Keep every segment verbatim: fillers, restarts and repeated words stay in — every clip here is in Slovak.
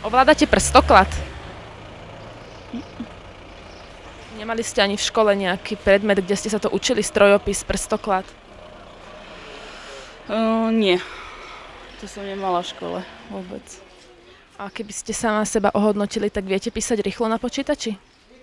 Ovládate prstoklad? Nemali ste ani v škole nejaký predmet, kde ste sa to učili, strojopis, prstoklad? Uh, nie, to som nemala v škole vôbec. A keby ste sama seba ohodnotili, tak viete písať rýchlo na počítači?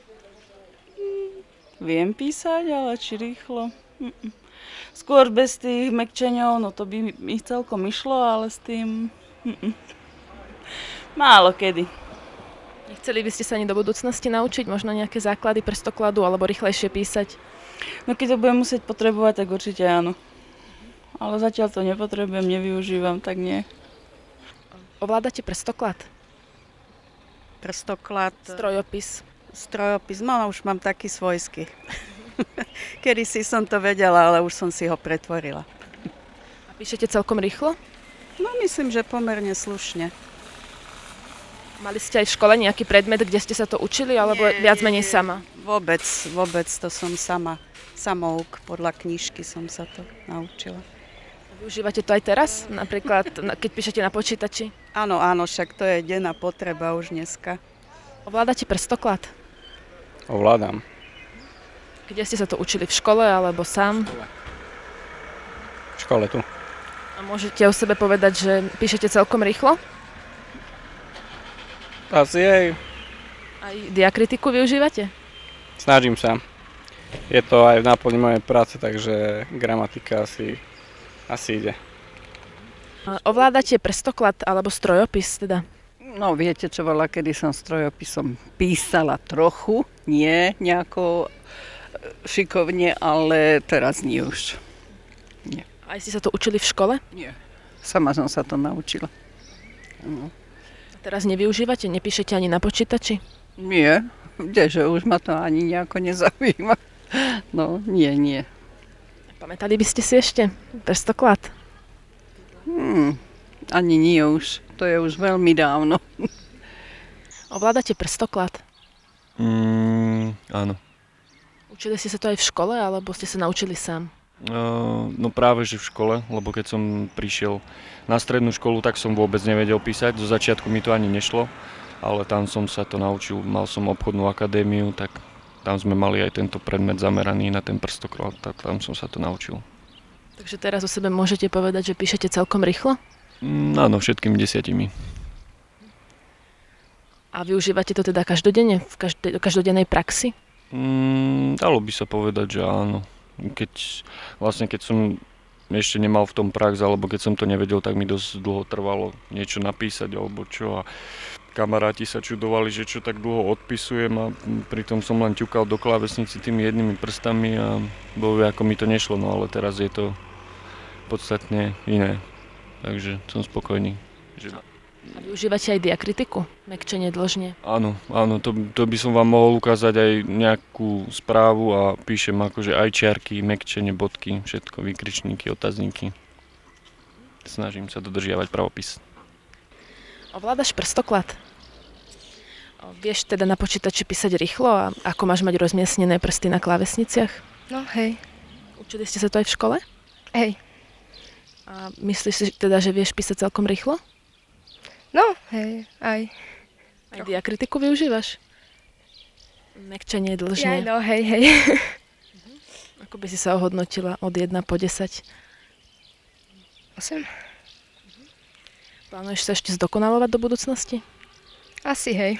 Viem písať, ale či rýchlo? Mm-mm. Skôr bez tých mekčeňov, no to by mi celkom išlo, ale s tým mm-mm. málo kedy. Nechceli by ste sa ani do budúcnosti naučiť možno nejaké základy prstokladu alebo rýchlejšie písať? No keď to budem musieť potrebovať, tak určite áno. Ale zatiaľ to nepotrebujem, nevyužívam, tak nie. Ovládate prstoklad? Prstoklad, Strojopis? strojopis, no už mám taký svojský. Kedysi som to vedela, ale už som si ho pretvorila. A píšete celkom rýchlo? No myslím, že pomerne slušne. Mali ste aj v škole nejaký predmet, kde ste sa to učili, alebo Nie, viac menej sama? Vôbec, vôbec to som sama, samouk, podľa knižky som sa to naučila. Využívate to aj teraz? Napríklad, keď píšete na počítači? Áno, áno, však to je denná potreba už dneska. Ovládate prstoklad? Ovládam. Kde ste sa to učili? V škole alebo sám? V škole tu. A môžete o sebe povedať, že píšete celkom rýchlo? Asi aj. Aj diakritiku využívate? Snažím sa. Je to aj v náplni mojej práce, takže gramatika asi, asi ide. A ovládate prstoklad alebo strojopis teda? No viete čo, veľa kedy som strojopisom písala trochu, nie nejako šikovne, ale teraz nie už. Nie. Aj ste sa to učili v škole? Nie. Sama som sa to naučila. No. A teraz nevyužívate? Nepíšete ani na počítači? Nie, kdeže už ma to ani nejako nezaujíma. No, nie, nie. Pamätali by ste si ešte prstoklad? Hmm, ani nie už. To je už veľmi dávno. Ovládate prstoklad? Mm, áno. Učili ste sa to aj v škole, alebo ste sa naučili sám? Uh, no práve, že v škole, lebo keď som prišiel na strednú školu, tak som vôbec nevedel písať. Zo začiatku mi to ani nešlo, ale tam som sa to naučil. Mal som obchodnú akadémiu, tak tam sme mali aj tento predmet zameraný na ten prstoklad, tak tam som sa to naučil. Takže teraz o sebe môžete povedať, že píšete celkom rýchlo? Mm, áno, všetkými desiatimi. A využívate to teda každodenne, v každej, každodennej praxi? Mm, dalo by sa povedať, že áno. Keď, vlastne keď som ešte nemal v tom prax, alebo keď som to nevedel, tak mi dosť dlho trvalo niečo napísať, alebo čo. A kamaráti sa čudovali, že čo tak dlho odpisujem a pritom som len ťukal do klávesnici tými jednými prstami a bolo, ako mi to nešlo, no ale teraz je to podstatne iné. Takže som spokojný. Že... A využívate aj diakritiku? Mekčenie, dĺžne? Áno, áno, to, to by som vám mohol ukázať aj nejakú správu a píšem akože aj čiarky, mekčenie, bodky, všetko, výkričníky, otázníky. Snažím sa dodržiavať pravopis. Ovládaš prstoklad? Vieš teda na počítači písať rýchlo a ako máš mať rozmiestnené prsty na klávesniciach? No hej. Učili ste sa to aj v škole? Hej. A myslíš si teda, že vieš písať celkom rýchlo? No, hej, aj. Aj diakritiku využívaš? Mekčenie, dĺžne. Ja, no, hej, hej. Ako by si sa ohodnotila od jedna po desať? osem. Plánuješ sa ešte zdokonalovať do budúcnosti? Asi, hej.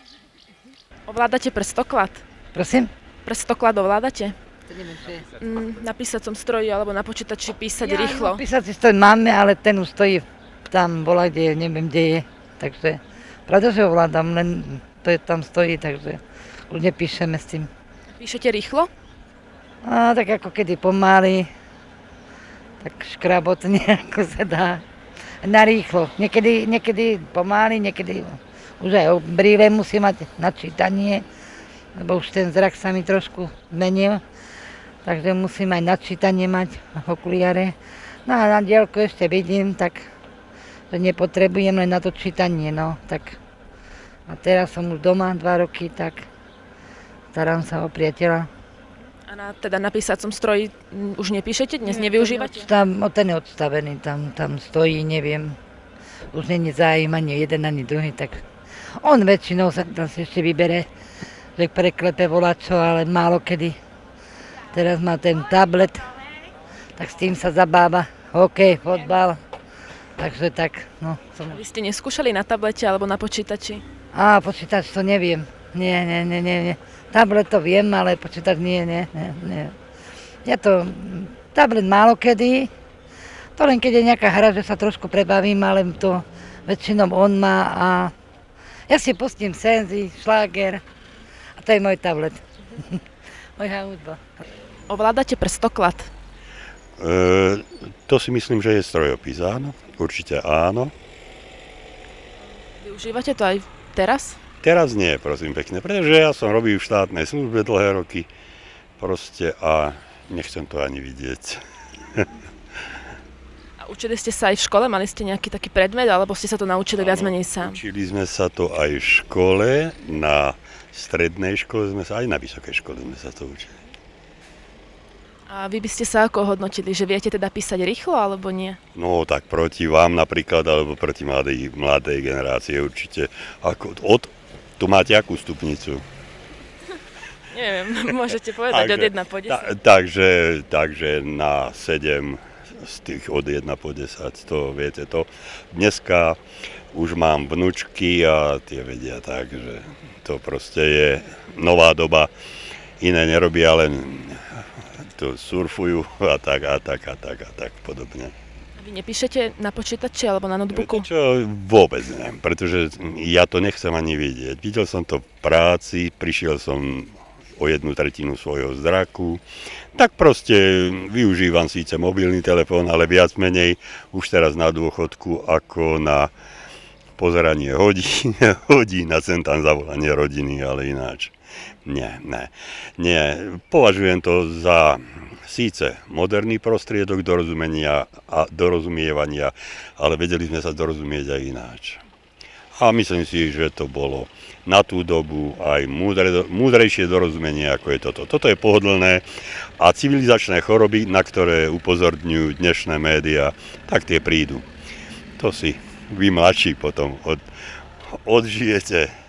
Ovládate prstoklad? Prosím? Prstoklad ovládate? To neviem, čo je. Mm, na písacom stroji alebo na počítači písať Ja, rýchlo? No, písací stroj máme, ale ten už stojí tam, bola kde, neviem, kde je. Takže, pravda, že ovládam, len to je tam stojí, takže už nepíšeme s tým. Píšete rýchlo? A tak ako kedy pomaly, tak škrabotne, ako sa dá. Na rýchlo. Niekedy, niekedy pomaly, niekedy už aj brýle musí mať na čítanie, lebo už ten zrak sa mi trošku zmenil. Takže musím aj načítanie mať v okuliare. No a na diaľku ešte vidím, tak že nepotrebujem len na to čítanie, no. Tak. A teraz som už doma dva roky, tak starám sa o priateľa. A na, teda na písacom stroji m, už nepíšete? Dnes nevyužívate? Tam, ten je odstavený, tam, tam stojí, neviem. Už není záujem ani jeden, ani druhý, tak On väčšinou sa tam si ešte vybere, že preklepe volačo, ale málo kedy. Teraz má ten tablet, tak s tým sa zabáva. Hokej, fotbal. Takže tak, no. Som... Vy ste neskúšali na tablete alebo na počítači? Á, počítač to neviem. Nie, nie, nie, nie, nie. Tablet to viem, ale počítač nie, nie, nie, nie. Ja to, tablet málo kedy, to len keď je nejaká hra, že sa trošku prebavím, ale to väčšinou on má a ja si pustím Senzi, šláger a to je môj tablet. Moja hudba. Ovládate prstoklad? E, to si myslím, že je strojopis, áno. Určite áno. Využívate to aj teraz? Teraz nie, prosím pekne, pretože ja som robil v štátnej službe dlhé roky proste a nechcem to ani vidieť. A učili ste sa aj v škole? Mali ste nejaký taký predmet, alebo ste sa to naučili viac menej sám? Učili sme sa to aj v škole, na strednej škole sme sa, aj na vysokej škole sme sa to učili. A vy by ste sa ako hodnotili, že viete teda písať rýchlo, alebo nie? No tak proti vám napríklad, alebo proti mladej, mladej generácie určite. Ako, od, tu máte akú stupnicu? Neviem, môžete povedať od jedna po desať. Ta, takže, takže na sedem z tých od jedna po desať, to viete to. Dneska už mám vnučky a tie vedia tak, že to proste je nová doba. Iné nerobia, len to surfujú a tak a tak a tak a tak podobne. A vy nepíšete na počítači alebo na notebooku? Viete čo, vôbec ne, pretože ja to nechcem ani vidieť. Videl som to v práci, prišiel som o jednu tretinu svojho zraku, tak proste využívam síce mobilný telefón, ale viac menej už teraz na dôchodku ako na pozeranie hodín, hodín a sem tam zavolanie rodiny, ale ináč. Nie, nie, nie. Považujem to za síce moderný prostriedok dorozumenia a dorozumievania, ale vedeli sme sa dorozumieť aj ináč. A myslím si, že to bolo na tú dobu aj múdre, múdrejšie dorozumenie, ako je toto. Toto je pohodlné a civilizačné choroby, na ktoré upozorňujú dnešné médiá, tak tie prídu. To si vy mladší potom od, odžijete.